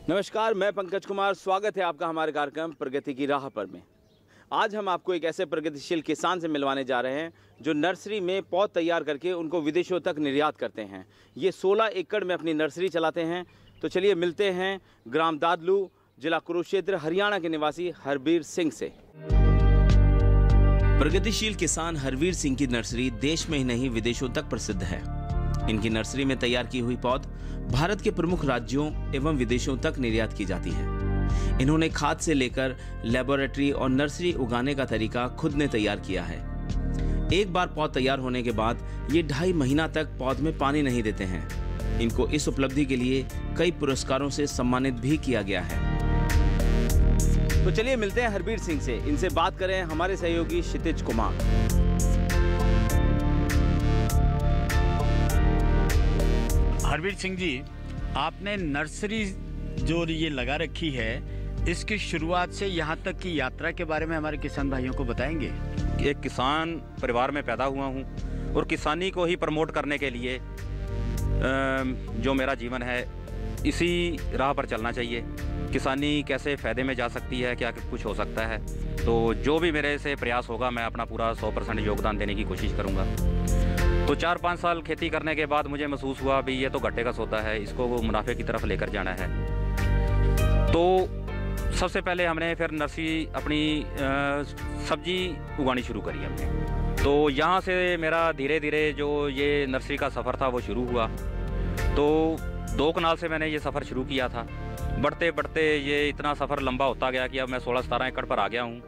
नमस्कार, मैं पंकज कुमार। स्वागत है आपका हमारे कार्यक्रम प्रगति की राह पर में। आज हम आपको एक ऐसे प्रगतिशील किसान से मिलवाने जा रहे हैं जो नर्सरी में पौध तैयार करके उनको विदेशों तक निर्यात करते हैं। ये 16 एकड़ में अपनी नर्सरी चलाते हैं। तो चलिए मिलते हैं ग्राम दादलू, जिला कुरुक्षेत्र, हरियाणा के निवासी हरवीर सिंह से। प्रगतिशील किसान हरवीर सिंह की नर्सरी देश में ही नहीं विदेशों तक प्रसिद्ध है। इनकी नर्सरी में तैयार की हुई पौध भारत के प्रमुख राज्यों एवं विदेशों तक निर्यात की जाती है। इन्होंने खाद से लेकर लेबोरेटरी और नर्सरी उगाने का तरीका खुद ने तैयार किया है। एक बार पौध तैयार होने के बाद ये 2.5 महीना तक पौध में पानी नहीं देते हैं। इनको इस उपलब्धि के लिए कई पुरस्कारों से सम्मानित भी किया गया है। तो चलिए मिलते हैं हरवीर सिंह से। इनसे बात करें हमारे सहयोगी क्षितिज कुमार। हरवीर सिंह जी, आपने नर्सरी जो ये लगा रखी है, इसकी शुरुआत से यहाँ तक की यात्रा के बारे में हमारे किसान भाइयों को बताएंगे। एक किसान परिवार में पैदा हुआ हूँ और किसानी को ही प्रमोट करने के लिए जो मेरा जीवन है इसी राह पर चलना चाहिए। किसानी कैसे फ़ायदे में जा सकती है, क्या कुछ हो सकता है, तो जो भी मेरे से प्रयास होगा मैं अपना पूरा 100% योगदान देने की कोशिश करूँगा। तो 4-5 साल खेती करने के बाद मुझे महसूस हुआ भी ये तो घाटे का सौदा है, इसको मुनाफे की तरफ लेकर जाना है। तो सबसे पहले हमने फिर नर्सरी अपनी सब्जी उगानी शुरू करी हमने। तो यहाँ से मेरा धीरे धीरे जो ये नर्सरी का सफ़र था वो शुरू हुआ। तो 2 कनाल से मैंने ये सफ़र शुरू किया था। बढ़ते बढ़ते ये इतना सफ़र लंबा होता गया कि अब मैं 16-17 एकड़ पर आ गया हूँ।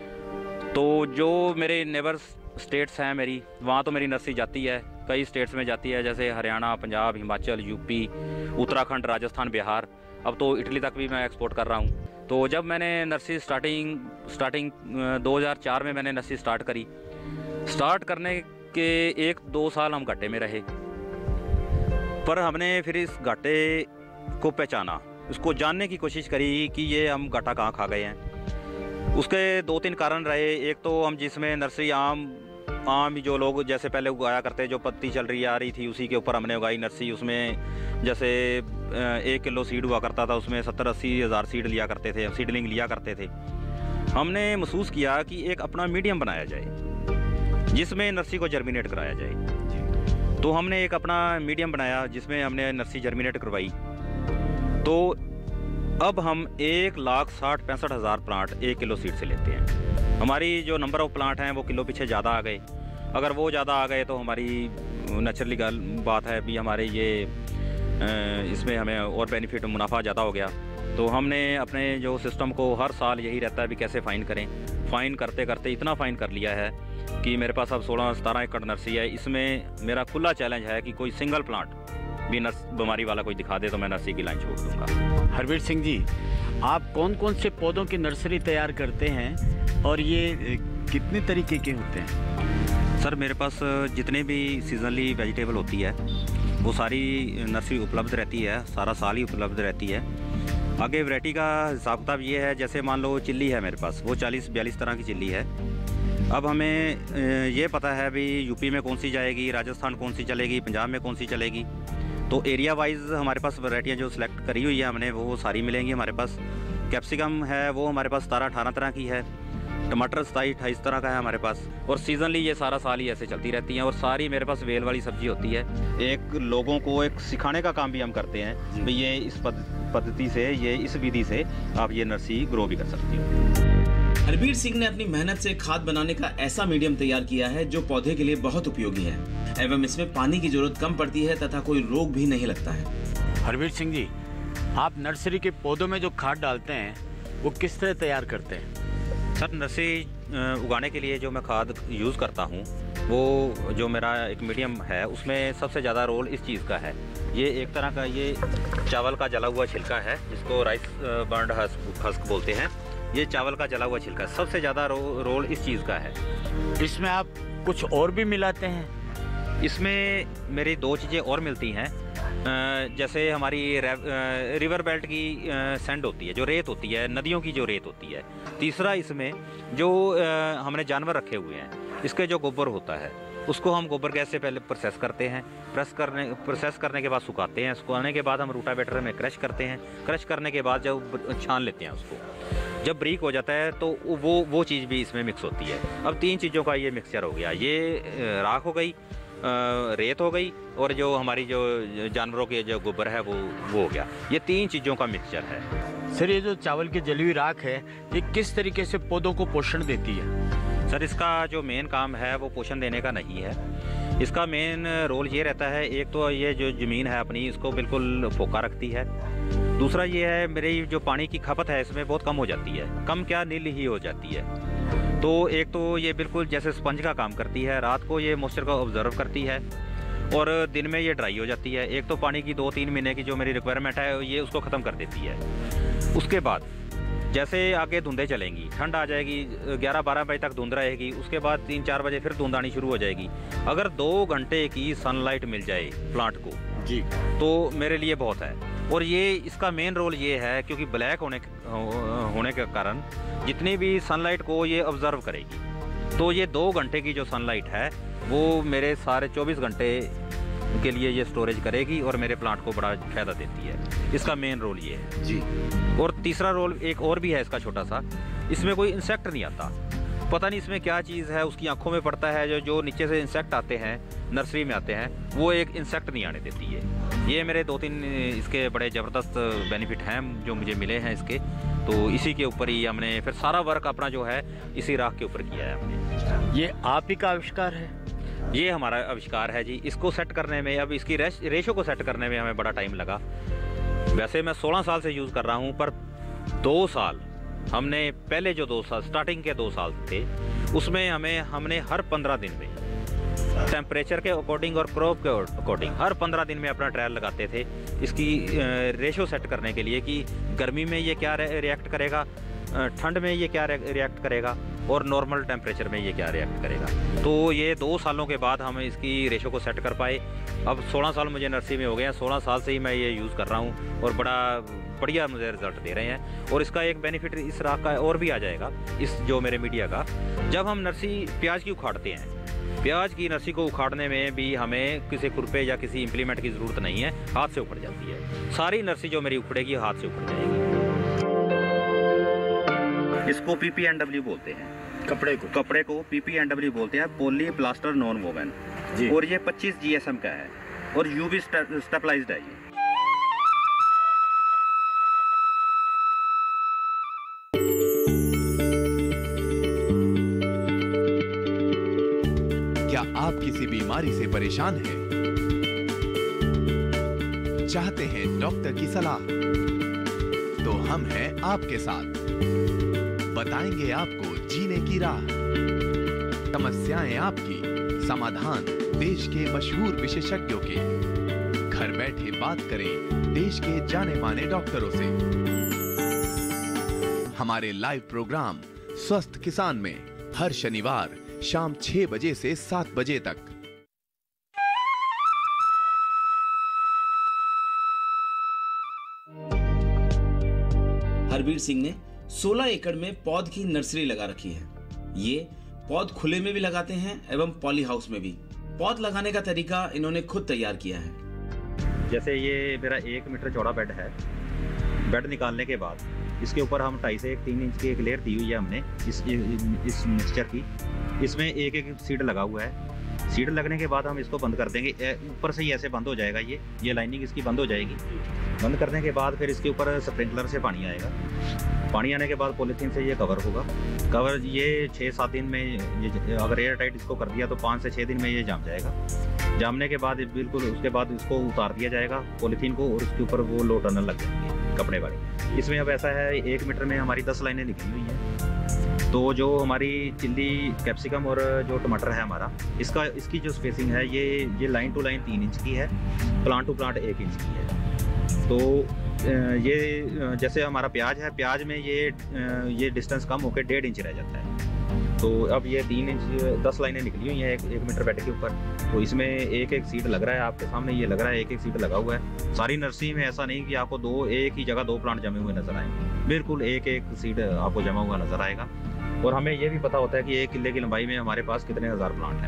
तो जो मेरे नेबर्स स्टेट्स हैं मेरी, वहाँ तो मेरी नर्सरी जाती है, कई स्टेट्स में जाती है, जैसे हरियाणा, पंजाब, हिमाचल, यूपी, उत्तराखंड, राजस्थान, बिहार। अब तो इटली तक भी मैं एक्सपोर्ट कर रहा हूँ। तो जब मैंने नर्सरी स्टार्टिंग 2004 में मैंने नर्सरी स्टार्ट करी। स्टार्ट करने के 1-2 साल हम घाटे में रहे, पर हमने फिर इस घाटे को पहचाना, उसको जानने की कोशिश करी कि ये हम घाटा कहाँ खा गए हैं। उसके 2-3 कारण रहे। एक तो हम जिसमें नर्सरी आम जो लोग जैसे पहले उगाया करते, जो पत्ती चल रही आ रही थी उसी के ऊपर हमने उगाई नर्सरी। उसमें जैसे 1 किलो सीड हुआ करता था, उसमें 70-80 हज़ार सीड लिया करते थे, सीडलिंग लिया करते थे। हमने महसूस किया कि एक अपना मीडियम बनाया जाए जिसमें नर्सरी को जर्मिनेट कराया जाए। तो हमने एक अपना मीडियम बनाया जिसमें हमने नर्सरी जर्मिनेट करवाई। तो अब हम 1,60,65,000 प्लांट 1 किलो सीड से लेते हैं। हमारी जो नंबर ऑफ़ प्लांट हैं वो किलो पीछे ज़्यादा आ गए। अगर वो ज़्यादा आ गए तो हमारी नेचुरली बात है भी हमारे ये इसमें हमें और बेनिफिट मुनाफा ज़्यादा हो गया। तो हमने अपने जो सिस्टम को हर साल यही रहता है भी कैसे फ़ाइन करें। फ़ाइन करते करते इतना फ़ाइन कर लिया है कि मेरे पास अब 16-17 एकड़ नर्सरी है। इसमें मेरा खुला चैलेंज है कि कोई सिंगल प्लांट भी बीमारी वाला कोई दिखा दे तो मैं नर्सरी की लाइन छोड़ दूँगा। हरवीर सिंह जी, आप कौन कौन से पौधों की नर्सरी तैयार करते हैं और ये कितने तरीके के होते हैं? सर, मेरे पास जितने भी सीजनली वेजिटेबल होती है वो सारी नर्सरी उपलब्ध रहती है, सारा साल ही उपलब्ध रहती है। आगे वैरायटी का हिसाब किताब ये है, जैसे मान लो चिल्ली है मेरे पास, वो 40-42 तरह की चिल्ली है। अब हमें ये पता है भी यूपी में कौन सी जाएगी, राजस्थान कौन सी चलेगी, पंजाब में कौन सी चलेगी। तो एरिया वाइज हमारे पास वैरायटियाँ जो सिलेक्ट करी हुई है हमने वो सारी मिलेंगी हमारे पास। कैप्सिकम है वो हमारे पास 17-18 तरह की है। टमाटर 27-28 तरह का है हमारे पास। और सीजनली ये सारा साल ही ऐसे चलती रहती हैं। और सारी मेरे पास वेल वाली सब्जी होती है। एक लोगों को एक सिखाने का काम भी हम करते हैं कि ये इस पद्धति से, ये इस विधि से आप ये नर्सरी ग्रो भी कर सकती हो। हरवीर सिंह ने अपनी मेहनत से खाद बनाने का ऐसा मीडियम तैयार किया है जो पौधे के लिए बहुत उपयोगी है एवं इसमें पानी की जरूरत कम पड़ती है तथा कोई रोग भी नहीं लगता है। हरवीर सिंह जी, आप नर्सरी के पौधों में जो खाद डालते हैं वो किस तरह तैयार करते हैं? सर, नर्सरी उगाने के लिए जो मैं खाद यूज़ करता हूँ वो जो मेरा एक मीडियम है उसमें सबसे ज़्यादा रोल इस चीज़ का है। ये एक तरह का ये चावल का जला हुआ छिलका है जिसको राइस बर्न्ड हस्क बोलते हैं। ये चावल का जला हुआ छिलका सबसे ज़्यादा रोल इस चीज़ का है। इसमें आप कुछ और भी मिलाते हैं? इसमें मेरी 2 चीज़ें और मिलती हैं। जैसे हमारी रिवर बेल्ट की सैंड होती है, जो रेत होती है, नदियों की जो रेत होती है। तीसरा इसमें जो हमने जानवर रखे हुए हैं इसके जो गोबर होता है उसको हम गोबर गैस से पहले प्रोसेस करते हैं। प्रोसेस करने के बाद सुखाते हैं। सुखाने के बाद हम रोटावेटर में क्रश करते हैं। क्रश करने के बाद जब छान लेते हैं उसको, जब ब्रीक हो जाता है तो वो चीज़ भी इसमें मिक्स होती है। अब 3 चीज़ों का ये मिक्सचर हो गया। ये राख हो गई, रेत हो गई, और जो हमारी जो जानवरों के जो गोबर है वो हो गया। ये 3 चीज़ों का मिक्सचर है। सर, ये जो चावल की जली हुई राख है, ये किस तरीके से पौधों को पोषण देती है? सर, इसका जो मेन काम है वो पोषण देने का नहीं है। इसका मेन रोल ये रहता है, एक तो ये जो ज़मीन है अपनी, इसको बिल्कुल फोका रखती है। दूसरा ये है, मेरी जो पानी की खपत है इसमें बहुत कम हो जाती है, कम क्या नील ही हो जाती है। तो एक तो ये बिल्कुल जैसे स्पंज का काम करती है। रात को ये मॉइस्चर को ऑब्जर्व करती है और दिन में ये ड्राई हो जाती है। एक तो पानी की 2-3 महीने की जो मेरी रिक्वायरमेंट है ये उसको ख़त्म कर देती है। उसके बाद जैसे आगे धुंधें चलेंगी, ठंड आ जाएगी, 11-12 बजे तक धुंध रहेगी, उसके बाद 3-4 बजे फिर धुंध आनी शुरू हो जाएगी। अगर 2 घंटे की सनलाइट मिल जाए प्लांट को जी, तो मेरे लिए बहुत है। और ये इसका मेन रोल ये है, क्योंकि ब्लैक होने के कारण जितनी भी सनलाइट को ये ऑब्जर्व करेगी, तो ये 2 घंटे की जो सनलाइट है वो मेरे सारे 24 घंटे के लिए ये स्टोरेज करेगी और मेरे प्लांट को बड़ा फायदा देती है। इसका मेन रोल ये है जी। और तीसरा रोल एक और भी है इसका छोटा सा, इसमें कोई इंसेक्ट नहीं आता। पता नहीं इसमें क्या चीज़ है, उसकी आंखों में पड़ता है, जो नीचे से इंसेक्ट आते हैं, नर्सरी में आते हैं, वो एक इंसेक्ट नहीं आने देती है। ये मेरे 2-3 इसके बड़े ज़बरदस्त बेनिफिट हैं जो मुझे मिले हैं इसके। तो इसी के ऊपर ही हमने फिर सारा वर्क अपना जो है इसी राख के ऊपर किया है हमने। ये आप ही का आविष्कार है? ये हमारा आविष्कार है जी। इसको सेट करने में, अब इसकी रेशो को सेट करने में हमें बड़ा टाइम लगा। वैसे मैं 16 साल से यूज़ कर रहा हूँ, पर 2 साल हमने पहले जो 2 साल स्टार्टिंग के 2 साल थे उसमें हमने हर 15 दिन में टेम्परेचर के अकॉर्डिंग और क्रॉप के अकॉर्डिंग हर 15 दिन में अपना ट्रायल लगाते थे इसकी रेशो सेट करने के लिए कि गर्मी में ये क्या रिएक्ट करेगा, ठंड में ये क्या रिएक्ट करेगा और नॉर्मल टेम्परेचर में ये क्या रिएक्ट करेगा। तो ये 2 सालों के बाद हम इसकी रेशो को सेट कर पाए। अब 16 साल मुझे नर्सरी में हो गए हैं, 16 साल से ही मैं ये यूज़ कर रहा हूँ और बड़ा बढ़िया मुझे रिजल्ट दे रहे हैं। और इसका एक बेनिफिट इस राख का और भी आ जाएगा, इस जो मेरे मीडिया का, जब हम नर्सरी प्याज की उखाड़ते हैं, प्याज की नर्सरी को उखाड़ने में भी हमें किसी खुरपे या किसी इम्प्लीमेंट की ज़रूरत नहीं है, हाथ से उखड़ जाती है। सारी नर्सरी जो मेरी उखड़ेगी हाथ से उखड़ जाएगी। इसको PPNW बोलते हैं, कपड़े को PPNW बोलते हैं, पॉली प्लास्टर नॉन वोवन। और ये 25 GSM का है और UV स्टेबलाइज्ड है ये। क्या आप किसी बीमारी से परेशान हैं? चाहते हैं डॉक्टर की सलाह? तो हम हैं आपके साथ, बताएंगे आपको जीने की राह। समस्याएं आपकी, समाधान देश के मशहूर विशेषज्ञों के। घर बैठे बात करें देश के जाने माने डॉक्टरों से। हमारे लाइव प्रोग्राम स्वस्थ किसान में हर शनिवार शाम 6 बजे से 7 बजे तक। हरवीर सिंह ने 16 एकड़ में पौध की नर्सरी लगा रखी है। ये पौध खुले में भी लगाते हैं एवं पॉली हाउस में भी। पौध लगाने का तरीका इन्होंने खुद तैयार किया है। जैसे ये मेरा 1 मीटर चौड़ा बेड है। बेड निकालने के बाद इसके ऊपर हम 2.5 से 3 इंच की एक लेयर दी हुई है हमने इस मिक्सचर की। इसमें एक सीड लगा हुआ है। सीड लगने के बाद हम इसको बंद कर देंगे। ऊपर से ही ऐसे बंद हो जाएगा, ये लाइनिंग इसकी बंद हो जाएगी। बंद करने के बाद फिर इसके ऊपर स्प्रिंकलर से पानी आएगा। पानी आने के बाद पॉलीथीन से ये कवर होगा। कवर ये 6-7 दिन में, ये अगर एयर टाइट इसको कर दिया तो 5 से 6 दिन में ये जम जाएगा। जमने के बाद बिल्कुल उसके बाद इसको उतार दिया जाएगा पॉलीथीन को, और उसके ऊपर वो लो टनल लग जाएंगे कपड़े वाली। इसमें अब ऐसा है, 1 मीटर में हमारी 10 लाइनें निकली हुई हैं। तो जो हमारी चिल्ली, कैप्सिकम और जो टमाटर है हमारा, इसकी जो स्पेसिंग है ये लाइन टू लाइन 3 इंच की है, प्लांट टू प्लांट 1 इंच की है। तो ये जैसे हमारा प्याज है, प्याज में ये डिस्टेंस कम होकर 1.5 इंच रह जाता है। तो अब ये 3 इंच 10 लाइनें निकली हुई हैं 1 मीटर बेड के ऊपर। तो इसमें एक सीड लग रहा है, आपके सामने ये लग रहा है, एक सीड लगा हुआ है। सारी नर्सरी में ऐसा नहीं कि आपको एक ही जगह 2 प्लांट जमे हुए नजर आएंगे, बिल्कुल एक सीड आपको जमा हुआ नजर आएगा। और हमें ये भी पता होता है कि 1 किले की लंबाई में हमारे पास कितने हज़ार प्लांट हैं।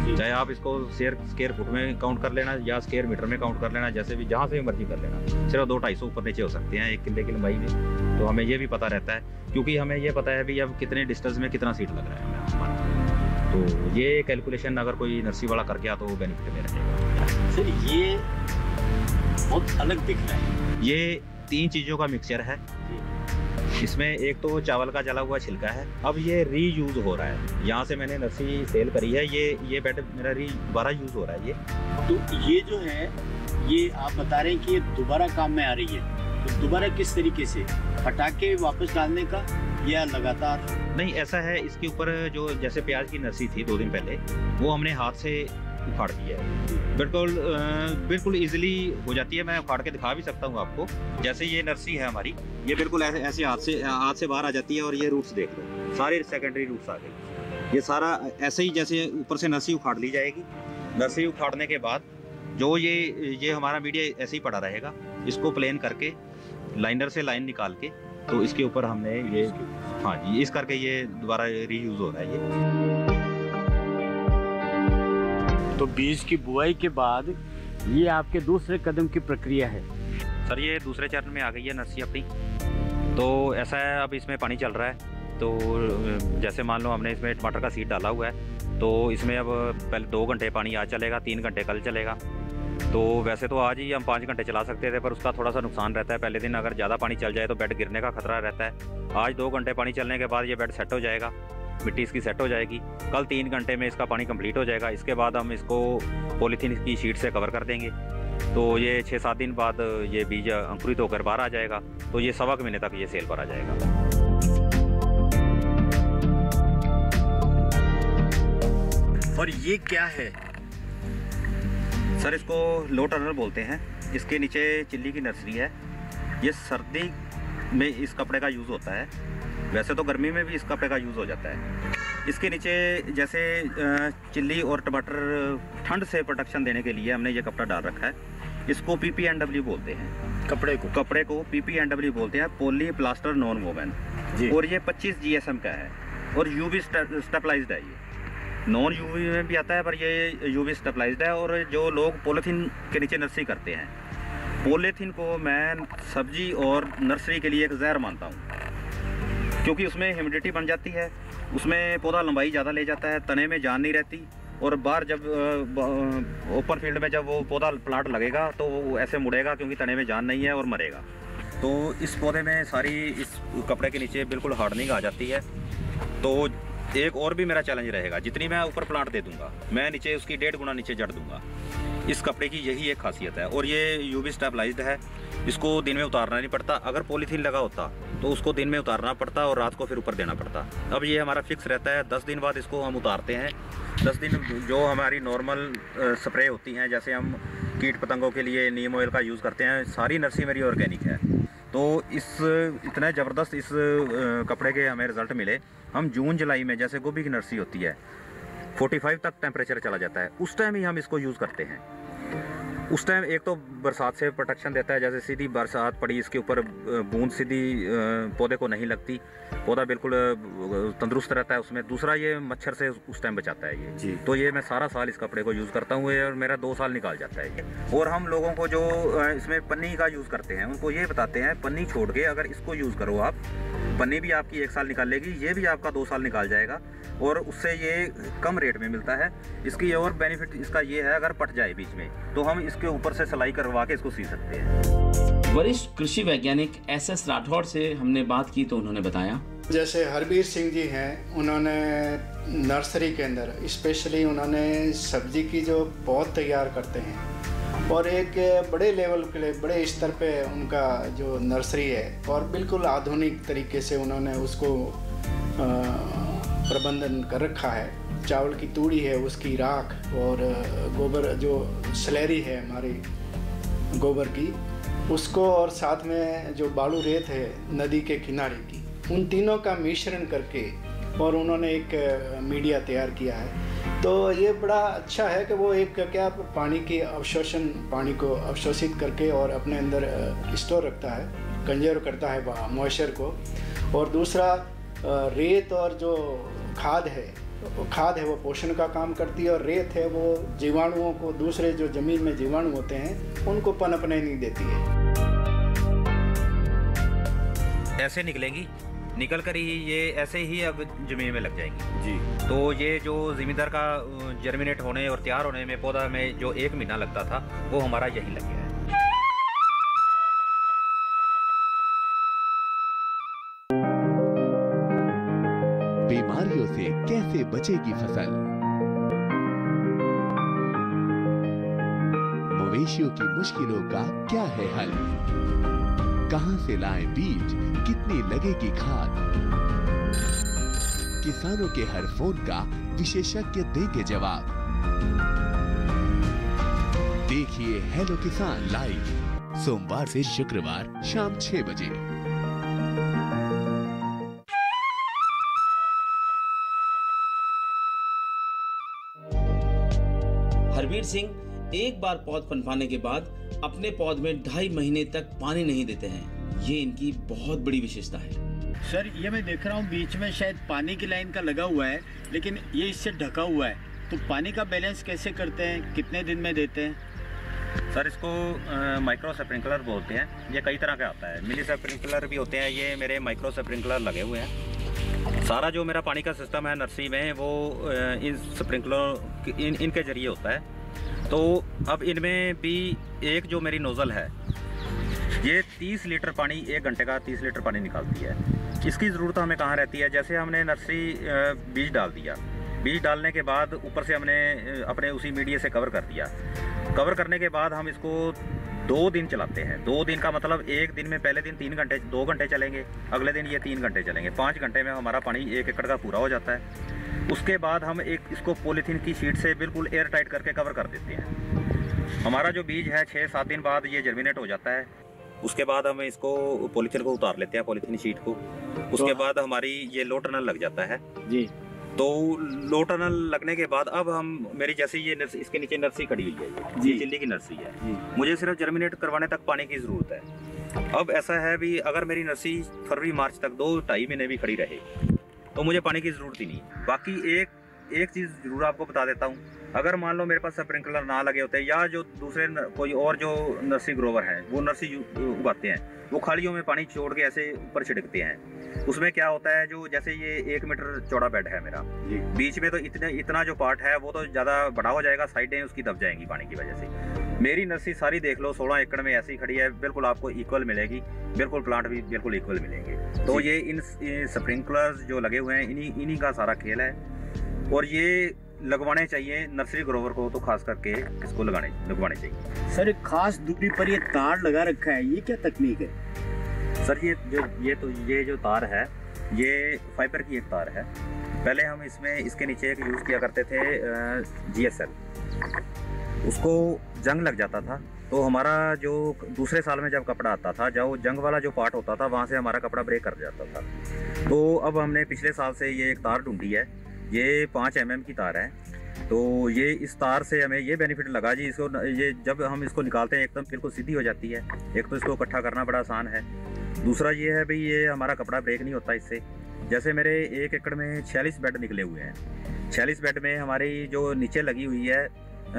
चाहे आप इसको स्क्वायर फुट में काउंट कर लेना या स्क्वायर मीटर में काउंट कर लेना, जैसे भी जहाँ से भी मर्जी कर लेना। सिर्फ 2-250 ऊपर नीचे हो सकते हैं 1 किले की लंबाई में। तो हमें ये भी पता रहता है, क्योंकि हमें ये पता है भी अब कितने डिस्टेंस में कितना सीट लग रहा है हमें। तो ये कैलकुलेशन अगर कोई नर्सरी वाला कर गया तो वो बेनिफिट में रहेगा। सर ये बहुत अलग दिख रहा है। ये 3 चीज़ों का मिक्सचर है। इसमें एक तो चावल का जला हुआ छिलका है। अब ये रीयूज हो रहा है। यहाँ से मैंने नर्सरी सेल करी है, ये बेड मेरा दोबारा यूज हो रहा है। ये तो ये जो है, ये आप बता रहे हैं कि ये दोबारा काम में आ रही है। तो दोबारा किस तरीके से, हटा के वापस डालने का या लगातार? नहीं, ऐसा है, इसके ऊपर जो जैसे प्याज की नर्सरी थी 2 दिन पहले, वो हमने हाथ से उखाड़ दिया है। बिल्कुल इजीली हो जाती है। मैं उखाड़ के दिखा भी सकता हूँ आपको। जैसे ये नर्सरी है हमारी, ये बिल्कुल ऐसे हाथ से बाहर आ जाती है। और ये रूट्स देख लो, सारे सेकेंडरी रूट्स आ गए। ये सारा ऐसे ही जैसे ऊपर से नर्सरी उखाड़ ली जाएगी। नर्सरी उखाड़ने के बाद जो ये हमारा मीडिया ऐसे ही पड़ा रहेगा। इसको प्लेन करके लाइनर से लाइन निकाल के, तो इसके ऊपर हमने ये, हाँ जी, इस करके ये दोबारा रीयूज हो रहा है ये। तो बीज की बुआई के बाद ये आपके दूसरे कदम की प्रक्रिया है। सर ये दूसरे चरण में आ गई है नर्सरी अपनी। तो ऐसा है, अब इसमें पानी चल रहा है। तो जैसे मान लो हमने इसमें टमाटर का सीड डाला हुआ है, तो इसमें अब पहले 2 घंटे पानी आज चलेगा, 3 घंटे कल चलेगा। तो वैसे तो आज ही हम 5 घंटे चला सकते थे, पर उसका थोड़ा सा नुकसान रहता है। पहले दिन अगर ज़्यादा पानी चल जाए तो बेड गिरने का खतरा रहता है। आज 2 घंटे पानी चलने के बाद ये बेड सेट हो जाएगा, मिट्टी इसकी सेट हो जाएगी। कल 3 घंटे में इसका पानी कंप्लीट हो जाएगा। इसके बाद हम इसको पॉलीथीन की शीट से कवर कर देंगे। तो ये 6-7 दिन बाद ये बीज अंकुरित होकर बाहर आ जाएगा। तो ये 1.25 महीने तक ये सेल पर आ जाएगा। और ये क्या है? सर इसको लो टर्नर बोलते हैं। इसके नीचे चिल्ली की नर्सरी है। ये सर्दी में इस कपड़े का यूज़ होता है। वैसे तो गर्मी में भी इस कपड़े का यूज़ हो जाता है। इसके नीचे जैसे चिल्ली और टमाटर ठंड से प्रोटेक्शन देने के लिए हमने ये कपड़ा डाल रखा है। इसको PPNW बोलते हैं। कपड़े को PPNW बोलते हैं, पॉली प्लास्टर नॉन वोवन। और ये 25 GSM का है और UV स्टेबलाइज्ड है। ये नॉन UV में भी आता है, पर ये UV स्टेबलाइज्ड है। और जो लोग पॉलीथीन के नीचे नर्सरी करते हैं, पॉलीथीन को मैं सब्जी और नर्सरी के लिए एक जहर मानता हूँ, क्योंकि उसमें ह्यूमिडिटी बन जाती है। उसमें पौधा लंबाई ज़्यादा ले जाता है, तने में जान नहीं रहती। और बाहर जब ओपन फील्ड में जब वो पौधा प्लांट लगेगा तो वो ऐसे मुड़ेगा, क्योंकि तने में जान नहीं है, और मरेगा। तो इस पौधे में सारी इस कपड़े के नीचे बिल्कुल हार्डनिंग आ जाती है। तो एक और भी मेरा चैलेंज रहेगा, जितनी मैं ऊपर प्लांट दे दूंगा, मैं नीचे उसकी 1.5 गुना नीचे जड़ दूंगा। इस कपड़े की यही एक खासियत है। और ये UV स्टेबलाइज्ड है। इसको दिन में उतारना नहीं पड़ता। अगर पॉलीथीन लगा होता तो उसको दिन में उतारना पड़ता और रात को फिर ऊपर देना पड़ता। अब ये हमारा फिक्स रहता है। 10 दिन बाद इसको हम उतारते हैं। 10 दिन जो हमारी नॉर्मल स्प्रे होती हैं, जैसे हम कीट पतंगों के लिए नीम ऑयल का यूज़ करते हैं, सारी नर्सरी मेरी ऑर्गेनिक है। तो इस इतने ज़बरदस्त इस कपड़े के हमें रिज़ल्ट मिले। हम जून जुलाई में, जैसे गोभी की नर्सरी होती है, 45 तक टेम्परेचर चला जाता है, उस टाइम ही हम इसको यूज़ करते हैं। उस टाइम एक तो बरसात से प्रोटेक्शन देता है। जैसे सीधी बरसात पड़ी, इसके ऊपर बूंद सीधी पौधे को नहीं लगती, पौधा बिल्कुल तंदुरुस्त रहता है उसमें। दूसरा, ये मच्छर से उस टाइम बचाता है ये जी। तो ये मैं सारा साल इस कपड़े को यूज़ करता हूँ और मेरा 2 साल निकाल जाता है ये। और हम लोगों को जो इसमें पन्नी का यूज़ करते हैं, उनको ये बताते हैं पन्नी छोड़ के अगर इसको यूज़ करो आप, पन्नी भी आपकी 1 साल निकाल लेगी, ये भी आपका 2 साल निकाल जाएगा। और उससे ये कम रेट में मिलता है। इसकी और बेनिफिट इसका ये है, अगर पट जाए बीच में तो हम इसके ऊपर से सिलाई करवा के इसको सी सकते हैं। वरिष्ठ कृषि वैज्ञानिक SS राठौड़ से हमने बात की तो उन्होंने बताया, जैसे हरबीर सिंह जी हैं, उन्होंने नर्सरी के अंदर स्पेशली उन्होंने सब्जी की जो पौध तैयार करते हैं और एक बड़े लेवल के लिए, बड़े स्तर पे उनका जो नर्सरी है, और बिल्कुल आधुनिक तरीके से उन्होंने उसको प्रबंधन कर रखा है। चावल की तूड़ी है, उसकी राख और गोबर जो स्लैरी है हमारी गोबर की, उसको, और साथ में जो बालू रेत है नदी के किनारे की, उन तीनों का मिश्रण करके और उन्होंने एक मीडिया तैयार किया है। तो ये बड़ा अच्छा है कि वो एक क्या पानी की अवशोषण, पानी को अवशोषित करके और अपने अंदर स्टोर रखता है, कंजर्व करता है मॉइस्चर को। और दूसरा, रेत और जो खाद है खाद है वो पोषण का काम करती है, और रेत है वो जीवाणुओं को, दूसरे जो ज़मीन में जीवाणु होते हैं उनको पनपने नहीं देती है। ऐसे निकलेंगी, निकल कर ही ये ऐसे ही अब ज़मीन में लग जाएंगी जी। तो ये जो ज़मींदार का जर्मिनेट होने और तैयार होने में पौधा में जो 1 महीना लगता था वो हमारा यहीं लग गया है। बीमारियों से कैसे बचेगी फसल, मवेशियों की मुश्किलों का क्या है हल, कहां से लाएं बीज, कितनी लगेगी खाद, किसानों के हर फोन का विशेषज्ञ देंगे जवाब। देखिए हेलो किसान लाइव सोमवार से शुक्रवार शाम 6 बजे। हरवीर सिंह एक बार पौध पनपाने के बाद अपने पौध में 2.5 महीने तक पानी नहीं देते हैं। ये इनकी बहुत बड़ी विशेषता है। सर ये मैं देख रहा हूँ बीच में शायद पानी की लाइन का लगा हुआ है, लेकिन ये इससे ढका हुआ है, तो पानी का बैलेंस कैसे करते हैं, कितने दिन में देते हैं? सर इसको माइक्रो स्प्रिंकलर बोलते हैं। ये कई तरह का आता है, मिनी स्प्रिंकलर भी होते हैं। ये मेरे माइक्रो स्प्रिंकलर लगे हुए हैं। सारा जो मेरा पानी का सिस्टम है नर्सरी में वो इन स्प्रिंकलर इनके जरिए होता है। तो अब इनमें भी एक जो मेरी नोज़ल है ये 30 लीटर पानी 1 घंटे का 30 लीटर पानी निकालती है। इसकी ज़रूरत हमें कहाँ रहती है, जैसे हमने नर्सरी बीज डाल दिया, बीज डालने के बाद ऊपर से हमने अपने उसी मीडिया से कवर कर दिया। कवर करने के बाद हम इसको 2 दिन चलाते हैं। 2 दिन का मतलब एक दिन में पहले दिन 2 घंटे चलेंगे, अगले दिन ये 3 घंटे चलेंगे। 5 घंटे में हमारा पानी 1 एकड़ का पूरा हो जाता है। उसके बाद हम इसको पॉलीथीन की शीट से बिल्कुल एयर टाइट करके कवर कर देते हैं। हमारा जो बीज है 6-7 दिन बाद ये जर्मिनेट हो जाता है। उसके बाद हम इसको पॉलीथीन को उतार लेते हैं, पॉलीथीन शीट को। उसके बाद हमारी ये लो टनल लग जाता है जी। तो लो टनल लगने के बाद अब हम मेरी जैसे ये इसके नीचे नर्सरी खड़ी हुई है जी, ये चिल्ली की नर्सरी है जी। मुझे सिर्फ जर्मिनेट करवाने तक पानी की ज़रूरत है। अब ऐसा है भी अगर मेरी नर्सरी फरवरी मार्च तक 2-2.5 महीने भी खड़ी रहे तो मुझे पानी की ज़रूरत ही नहीं। बाकी एक चीज़ ज़रूर आपको बता देता हूँ, अगर मान लो मेरे पास स्प्रिंकलर ना लगे होते या जो दूसरे कोई और जो नर्सरी ग्रोवर हैं वो नर्सरी उगाते हैं, वो खालियों में पानी छोड़ के ऐसे ऊपर छिड़कते हैं। उसमें क्या होता है, जो जैसे ये 1 मीटर चौड़ा बेड है मेरा, बीच में तो इतना जो पार्ट है वो तो ज़्यादा बड़ा हो जाएगा, साइडें उसकी दब जाएंगी पानी की वजह से। मेरी नर्सरी सारी देख लो 16 एकड़ में ऐसी खड़ी है, बिल्कुल आपको इक्वल मिलेगी, बिल्कुल प्लांट भी बिल्कुल इक्वल मिलेंगे। तो ये इन स्प्रिंकलर्स जो लगे हुए हैं इन्हीं का सारा खेल है, और ये लगवाने चाहिए नर्सरी ग्रोवर को, तो खास करके इसको लगवाने चाहिए। सर एक खास दूरी पर ये तार लगा रखा है, ये क्या तकनीक है? सर ये जो तार है ये फाइबर की एक तार है। पहले हम इसके नीचे एक यूज़ किया करते थे GSL, उसको जंग लग जाता था तो हमारा जो दूसरे साल में जब कपड़ा आता था, जब जंग वाला जो पार्ट होता था वहाँ से हमारा कपड़ा ब्रेक कर जाता था। तो अब हमने पिछले साल से ये एक तार ढूंढी है, ये 5 mm की तार है। तो ये इस तार से हमें ये बेनिफिट लगा जी, इसको ये जब हम इसको निकालते हैं एकदम बिल्कुल सीधी हो जाती है। एक तो इसको इकट्ठा करना बड़ा आसान है, दूसरा ये है भाई ये हमारा कपड़ा ब्रेक नहीं होता इससे। जैसे मेरे 1 एकड़ में 46 बेड निकले हुए हैं। 46 बेड में हमारी जो नीचे लगी हुई है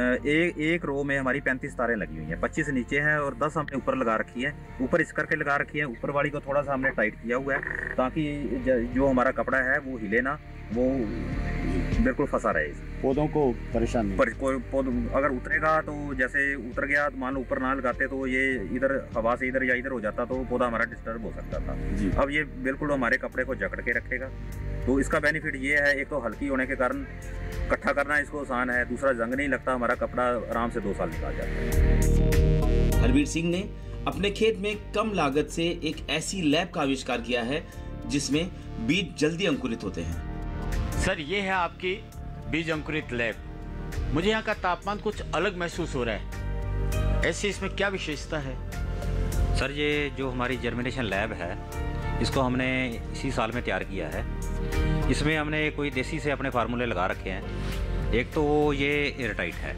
एक रो में हमारी 35 तारें लगी हुई हैं। 25 नीचे हैं और 10 हमने ऊपर लगा रखी है, ऊपर इस करके लगा रखी है। ऊपर वाली को थोड़ा सा हमने टाइट किया हुआ है ताकि जो हमारा कपड़ा है वो हिले ना, वो बिल्कुल फंसा रहे। पौधों को परेशान नहीं। पर कोई पौधा अगर उतरेगा तो जैसे उतर गया तो मान लो ऊपर ना लगाते तो ये इधर हवा से इधर या इधर हो जाता तो पौधा हमारा डिस्टर्ब हो सकता था जी। अब ये बिल्कुल हमारे कपड़े को जकड़ के रखेगा। तो इसका बेनिफिट ये है, एक तो हल्की होने के कारण इकट्ठा करना इसको आसान है, दूसरा जंग नहीं लगता, हमारा कपड़ा आराम से 2 साल निकाल जाता है। हरवीर सिंह ने अपने खेत में कम लागत से एक ऐसी लैब का आविष्कार किया है जिसमें बीज जल्दी अंकुरित होते हैं। सर ये है आपकी बीज अंकुरित लैब। मुझे यहाँ का तापमान कुछ अलग महसूस हो रहा है, ऐसी इसमें क्या विशेषता है? सर ये जो हमारी जर्मिनेशन लैब है इसको हमने इसी साल में तैयार किया है। इसमें हमने कोई देसी से अपने फार्मूले लगा रखे हैं। एक तो ये एयरटाइट है,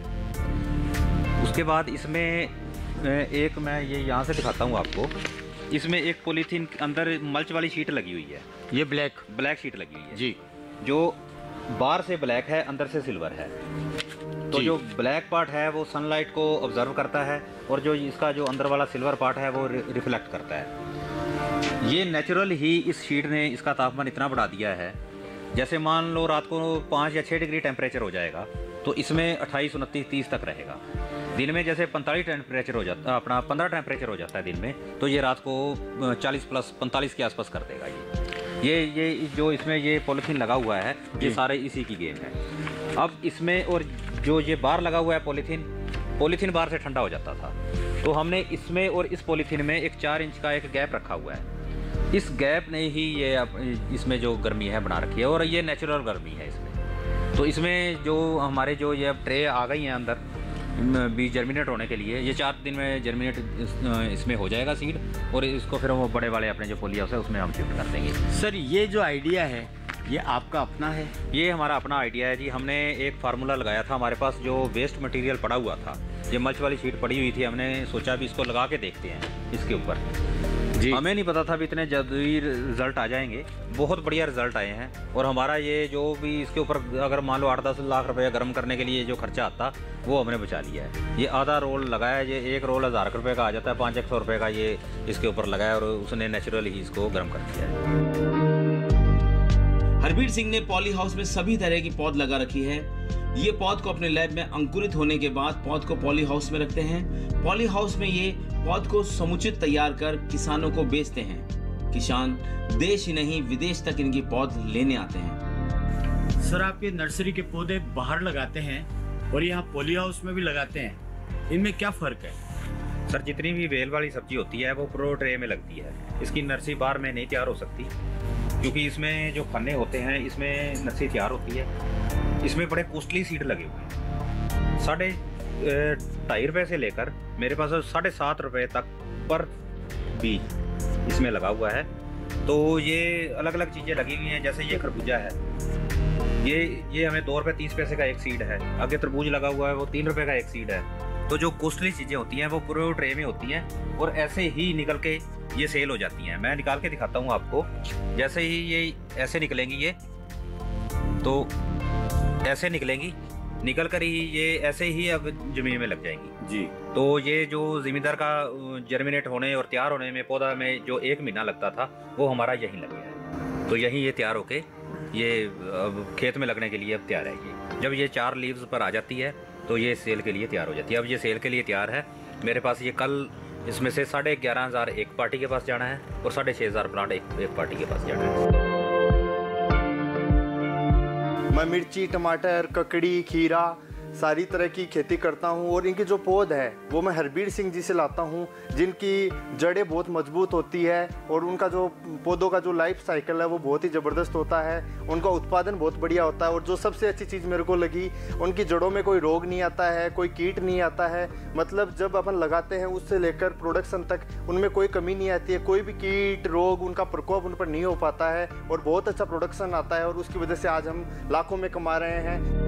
उसके बाद इसमें एक मैं ये यहाँ से दिखाता हूँ आपको, इसमें एक पॉलीथीन के अंदर मल्च वाली शीट लगी हुई है। ये ब्लैक शीट लगी हुई है जी, जो बाहर से ब्लैक है, अंदर से सिल्वर है। तो जो ब्लैक पार्ट है वो सनलाइट को ऑब्जर्व करता है और जो इसका जो अंदर वाला सिल्वर पार्ट है वो रिफ्लेक्ट करता है। ये नेचुरल ही इस शीट ने इसका तापमान इतना बढ़ा दिया है, जैसे मान लो रात को 5 या 6 डिग्री टेम्परेचर हो जाएगा तो इसमें 28, 29, 30 तक रहेगा। दिन में जैसे 45 टेम्परेचर हो जाता, अपना 15 टेम्परेचर हो जाता है दिन में, तो ये रात को 40 प्लस 45 के आसपास कर देगा। ये जो इसमें ये पॉलीथीन लगा हुआ है ये सारे इसी की गेम है। अब इसमें और जो ये बाहर लगा हुआ है पॉलीथीन बाहर से ठंडा हो जाता था, तो हमने इसमें और इस पॉलीथीन में एक 4 इंच का एक गैप रखा हुआ है। इस गैप ने ही ये इसमें जो गर्मी है बना रखी है और ये नेचुरल गर्मी है इसमें। तो इसमें जो हमारे जो ये अब ट्रे आ गई हैं अंदर बीज जर्मिनेट होने के लिए, ये 4 दिन में जर्मिनेट इसमें हो जाएगा सीड, और इसको फिर वो बड़े वाले अपने जो पोली हाउस है उसमें हम शिफ्ट कर देंगे। सर ये जो आइडिया है ये आपका अपना है? ये हमारा अपना आइडिया है जी। हमने एक फार्मूला लगाया था, हमारे पास जो वेस्ट मटेरियल पड़ा हुआ था, ये मल्च वाली शीट पड़ी हुई थी, हमने सोचा भी इसको लगा के देखते हैं इसके ऊपर जी। हमें नहीं पता था भी इतने जल्दी रिजल्ट आ जाएंगे। बहुत बढ़िया रिजल्ट आए हैं। और हमारा ये जो भी इसके ऊपर अगर मान लो 8-10 लाख रुपये गर्म करने के लिए जो खर्चा आता वो हमने बचा लिया है। ये आधा रोल लगाया, ये एक रोल 1000 रुपये का आ जाता है, 500 रुपये का ये इसके ऊपर लगाया और उसने नेचुरल ही इसको गर्म कर दिया है। हरबीर सिंह ने पॉली हाउस में सभी तरह की पौध लगा रखी है। ये पौध को अपने लैब में अंकुरित होने के बाद पौध को पॉली हाउस में रखते हैं। पॉली हाउस में ये पौध को समुचित तैयार कर किसानों को बेचते हैं। किसान देश ही नहीं विदेश तक इनकी पौध लेने आते हैं। सर आप ये नर्सरी के पौधे बाहर लगाते हैं और यहाँ पॉली हाउस में भी लगाते हैं, इनमें क्या फर्क है? सर जितनी भी बेल वाली सब्जी होती है वो प्रो ट्रे में लगती है। इसकी नर्सरी बाहर में नहीं तैयार हो सकती, क्योंकि इसमें जो खन्ने होते हैं इसमें नर्सरी तैयार होती है। इसमें बड़े कॉस्टली सीड लगे हुए हैं। 2.5 रुपये से लेकर मेरे पास 7.5 रुपये तक पर बीज इसमें लगा हुआ है। तो ये अलग अलग चीज़ें लगी हुई हैं, जैसे ये खरबूजा है, ये हमें 2 रुपये 30 पैसे का एक सीड है। आगे तरबूज लगा हुआ है, वो 3 रुपये का एक सीड है। तो जो कॉस्टली चीज़ें होती हैं वो पूरे ट्रे में होती हैं और ऐसे ही निकल के ये सेल हो जाती हैं। मैं निकाल के दिखाता हूँ आपको। जैसे ही ये ऐसे निकलेंगी, ये तो ऐसे निकलेंगी, निकल कर ही ये ऐसे ही अब जमीन में लग जाएंगी जी। तो ये जो ज़मींदार का जर्मिनेट होने और तैयार होने में पौधा में जो 1 महीना लगता था वो हमारा यहीं लग गया है। तो यहीं ये तैयार होके ये अब खेत में लगने के लिए अब तैयार है। ये जब ये 4 लीव्स पर आ जाती है तो ये सेल के लिए तैयार हो जाती है। अब ये सेल के लिए तैयार है। मेरे पास ये कल इसमें से 11,500 एक पार्टी के पास जाना है और 6,500 प्लांट एक पार्टी के पास जाना है। मैं मिर्ची, टमाटर, ककड़ी, खीरा सारी तरह की खेती करता हूँ और इनके जो पौध है वो मैं हरबीर सिंह जी से लाता हूँ, जिनकी जड़ें बहुत मजबूत होती है और उनका जो पौधों का जो लाइफ साइकिल है वो बहुत ही ज़बरदस्त होता है। उनका उत्पादन बहुत बढ़िया होता है और जो सबसे अच्छी चीज़ मेरे को लगी, उनकी जड़ों में कोई रोग नहीं आता है, कोई कीट नहीं आता है। मतलब जब अपन लगाते हैं उससे लेकर प्रोडक्शन तक उनमें कोई कमी नहीं आती है, कोई भी कीट रोग उनका प्रकोप उन पर नहीं हो पाता है और बहुत अच्छा प्रोडक्शन आता है और उसकी वजह से आज हम लाखों में कमा रहे हैं।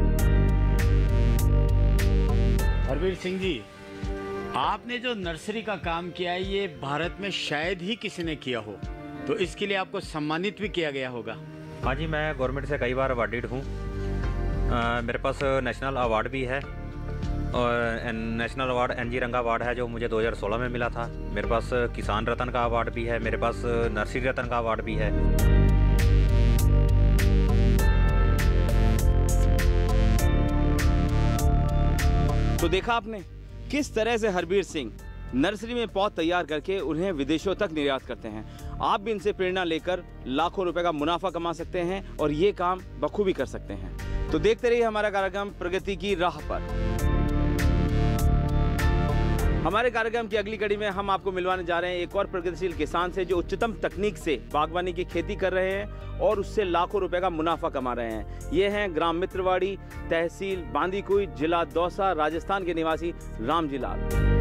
हरबीर सिंह जी, आपने जो नर्सरी का काम किया है ये भारत में शायद ही किसी ने किया हो, तो इसके लिए आपको सम्मानित भी किया गया होगा। हाँ जी, मैं गवर्नमेंट से कई बार अवार्डेड हूँ। मेरे पास नेशनल अवार्ड भी है और national award NG Ranga award है जो मुझे 2016 में मिला था। मेरे पास किसान रत्न का अवार्ड भी है, मेरे पास नर्सरी रत्न का अवार्ड भी है। तो देखा आपने किस तरह से हरबीर सिंह नर्सरी में पौध तैयार करके उन्हें विदेशों तक निर्यात करते हैं। आप भी इनसे प्रेरणा लेकर लाखों रुपए का मुनाफा कमा सकते हैं और ये काम बखूबी कर सकते हैं। तो देखते रहिए हमारा कार्यक्रम प्रगति की राह पर। हमारे कार्यक्रम की अगली कड़ी में हम आपको मिलवाने जा रहे हैं एक और प्रगतिशील किसान से जो उच्चतम तकनीक से बागवानी की खेती कर रहे हैं और उससे लाखों रुपए का मुनाफा कमा रहे हैं। ये हैं ग्राम मित्रवाड़ी, तहसील बांदीकुई, जिला दौसा, राजस्थान के निवासी रामजी लाल।